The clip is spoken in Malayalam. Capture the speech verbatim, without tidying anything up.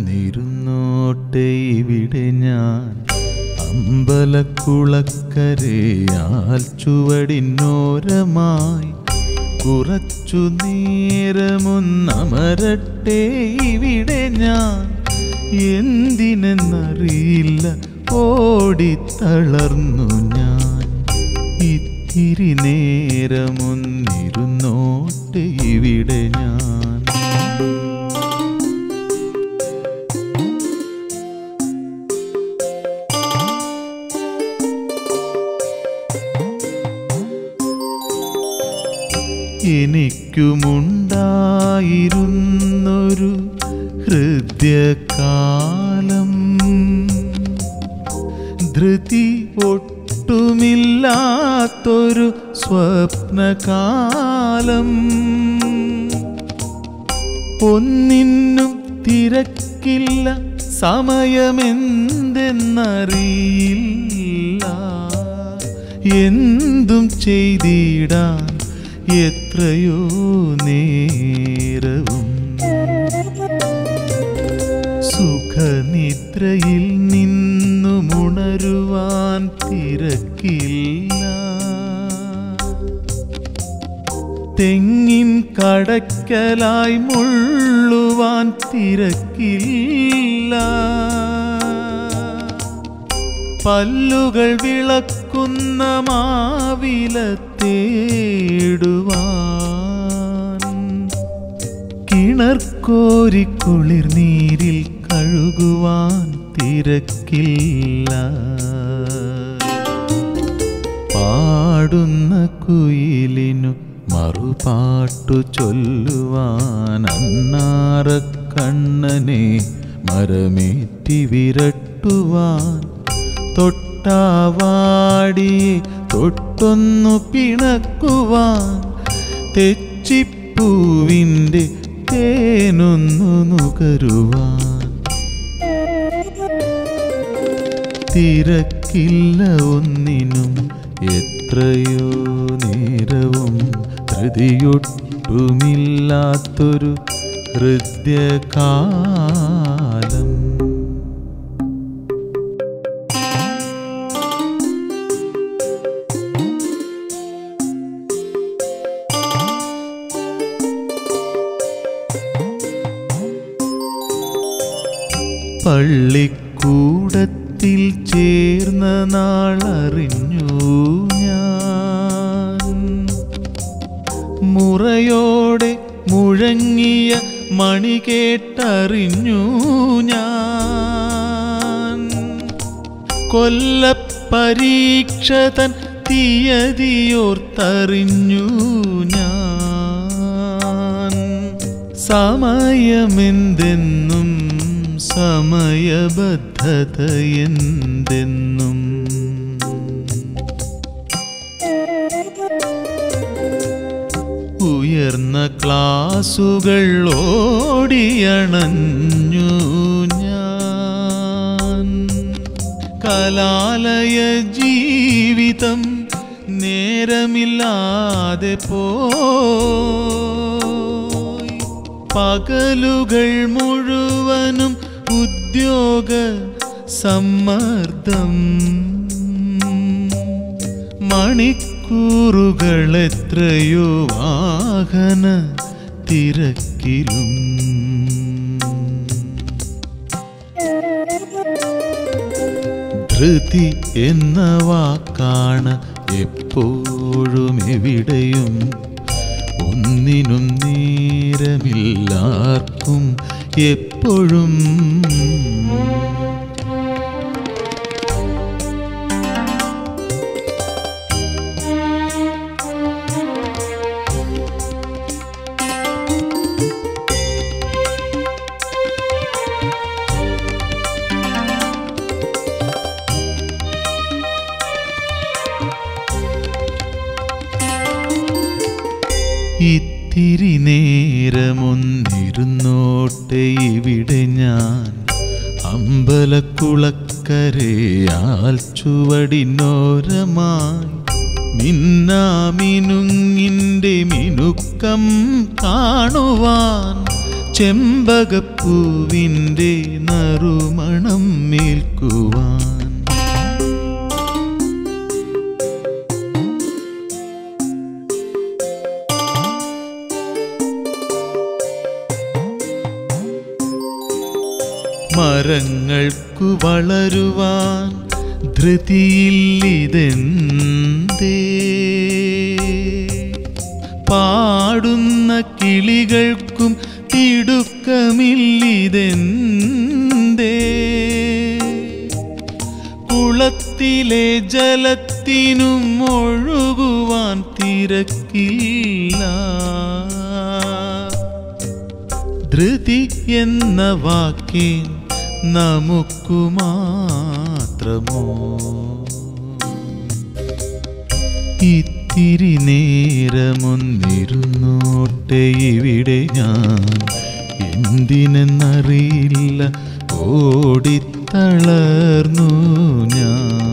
ഒന്നിരുന്നോട്ടെ ഇവിടെ ഞാൻ അമ്പലക്കുളക്കരയാൽ ചുവടിനോരമായി കുറച്ചു നേരമൊന്നമരട്ടെ ഇവിടെ ഞാൻ എന്തിനെന്നറിയില്ല ഓടിത്തളർന്നു ഞാൻ ഇത്തിരി നേരമൊന്നിരുന്നോട്ടെ ഇവിടെ ഞാൻ എനിക്കുമുണ്ടായിരുന്നൊരു ഹൃദയകാലം ധൃതി ഒട്ടുമില്ലാത്തൊരു സ്വപ്നകാലം ഒന്നിനും തിരക്കില്ല സമയമെന്തെന്നറിയില്ല എന്തും ചെയ്തിടാൻ എത്രയോ നേരവും സുഖനിദ്രയിൽ നിന്നുമുണരുവാൻ തിരക്കില്ല തെങ്ങിൻ കടക്കലായി മുള്ളുവാൻ തിരക്കില്ല പല്ലുകൾ വിളക്കുന്ന മാവിലത്തേടുവാൻ കിണർക്കോരി കുളിർനീരിൽ കഴുകുവാൻ തിരക്കില്ല പാടുന്ന കുയിലിനു മറുപാട്ടു ചൊല്ലുവാൻ അന്നാറക്കണ്ണനെ മരമേറ്റി വിരട്ടുവാൻ തൊട്ടാവാടിയെ തൊട്ടൊന്നു പിണക്കുവാൻ തെച്ചിപ്പൂവിൻ്റെ തേനൊന്നു നുകരുവാൻ തിരക്കില്ല ഒന്നിനും എത്രയോ നേരവും ധൃതിയൊട്ടുമില്ലാത്തൊരു ഹൃദയകാലം പള്ളിക്കൂടത്തിൽ ചേർന്ന നാളറിഞ്ഞു ഞാൻ മുറയോടെ മുഴങ്ങിയ മണി കേട്ടറിഞ്ഞു ഞാൻ കൊല്ലപ്പരീക്ഷ തൻ തീയതിയോർത്തറിഞ്ഞു ഞാൻ സമയമെന്തെന്നും സമയബദ്ധത എന്തെന്നും ഉയർന്ന ക്ലാസുകൾ ഓടിയണഞ്ഞു ഞാൻ കലാലയ ജീവിതം നേരമില്ലാതെ പോയി പകലുകൾ മുഴുവനും ഉദ്യോഗ സമ്മർദ്ദം മണിക്കൂറുകൾ എത്രയോ വാഹന തിരക്കിലും ധൃതി എന്ന വാക്കാണ് എപ്പോഴും എവിടെയും ഒന്നിനും നേരമില്ലാർക്കും എപ്പോഴും ഇത്തിരി നേരമൊന്നിരുന്നോട്ടെ ഇവിടെ ഞാൻ അമ്പലക്കുളക്കരയാൽ ചുവടിനോരമായി മിന്നാമിനുങ്ങിൻ്റെ മിനുക്കം കാണുവാൻ ചെമ്പകപ്പൂവിൻ്റെ വരവേൽക്കുവാൻ. മരങ്ങൾക്കു വളരുവാൻ ധൃതിയില്ലിതെന്തേ, പാടുന്ന കിളികൾക്കും തിടുക്കമില്ലിതെന്തേ, കുളത്തിലെ ജലത്തിനും ഒഴുകുവാൻ തിരക്കില്ല, ധൃതി എന്ന വാക്കേ നമുക്കു മാത്രമോ. ഇത്തിരി നേരമൊന്നിരുന്നോട്ടെ ഇവിടെ ഞാൻ, എന്തിനെന്നറിയില്ല ഓടിത്തളർന്നു ഞാൻ.